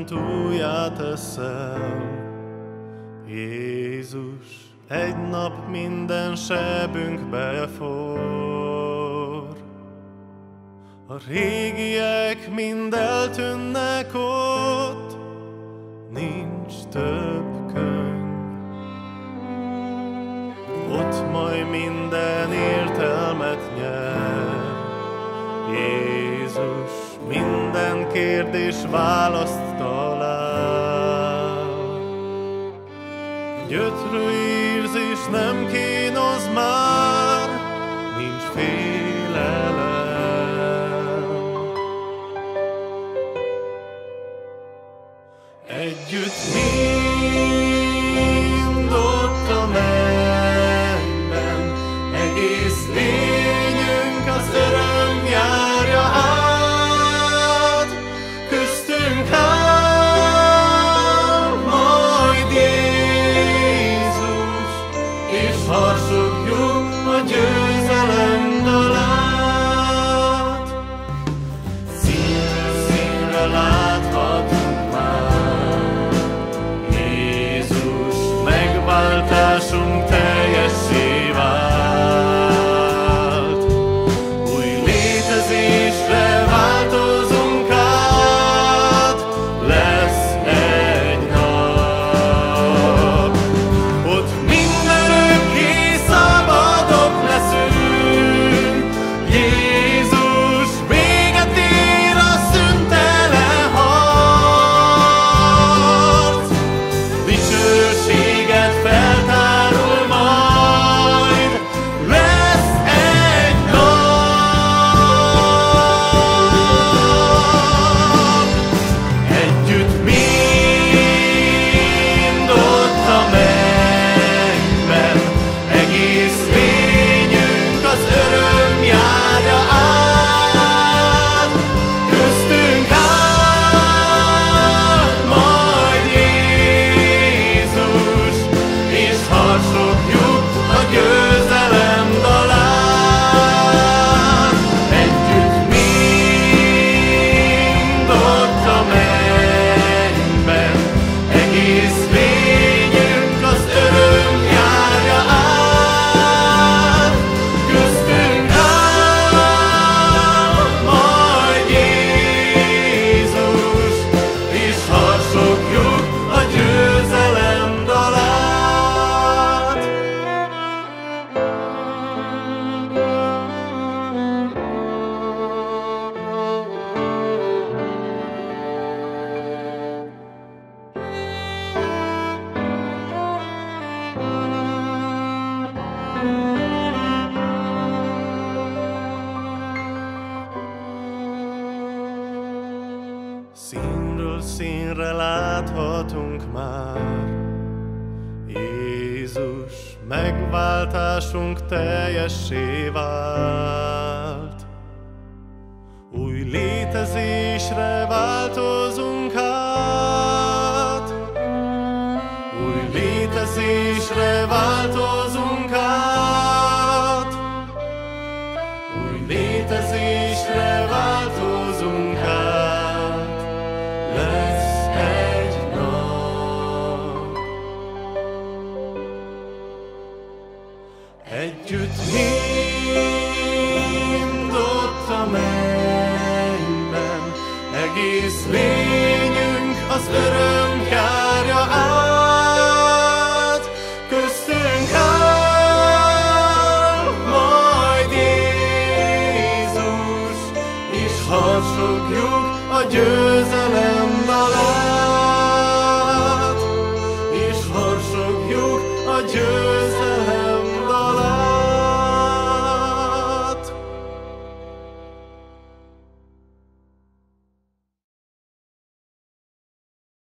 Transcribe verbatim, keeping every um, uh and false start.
mindent újjá teszel. Jézus, egy nap minden sebünkbe forr. A régiek mind eltűnnek ott, nincs több könyv. Ott majd minden értelmet nyer. Jézus minden kérdés választ talál. Gyötrő érzés nem kínoz már, nincs félelem. Együtt mind ott a mennyben, egész lényünk az öröm járja át, köztünk áll majd Jézus, és harsogjuk a győzelem dalát. Színről színre láthatunk már, Jézus megváltásunk teljessé vált. Új létezésre változunk át, lesz egy nap. Ott mindörökké szabadok leszünk. Jézus véget ér a szüntelen harc. Dicsőséget feltárul majd, lesz egy nap. Együtt mind ott a mennyben, egész lényünk az öröm járja át, köztünk áll majd Jézus, és harsogjuk a győzelem dalát. Együtt mind ott a mennyben, egész lényünk az öröm járja át, köztünk áll majd Jézus, és harsogjuk a győzelem dalát. Színről színre láthatunk már, Jézus megváltásunk teljessé vált. Új létezésre változunk át, új létezésre változunk át, új létezésre változunk át, lesz egy nap. Együtt mind ott a mennyben, egész lényünk az öröm járja át, köztünk áll majd Jézus, és harsogjuk a győzelem